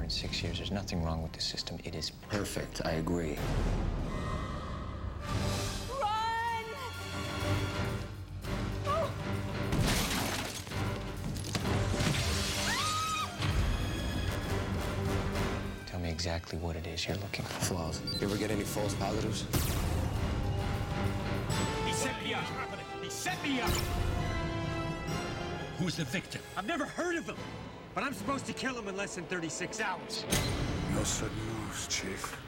in 6 years. There's nothing wrong with the system. It is Perfect, I agree. Run! Tell me exactly what it is you're looking for. Flaws. You ever get any false positives? He set me up. He set me up. Who's the victim? I've never heard of him. But I'm supposed to kill him in less than 36 hours. No sudden moves, Chief.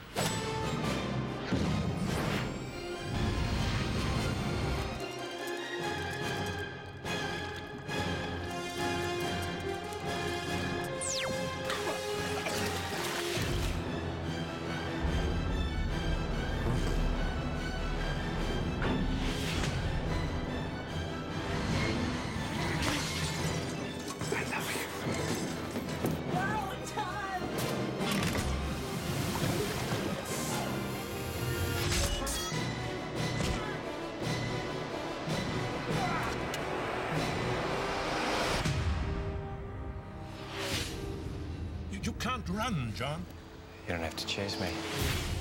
You can't run, John. You don't have to chase me.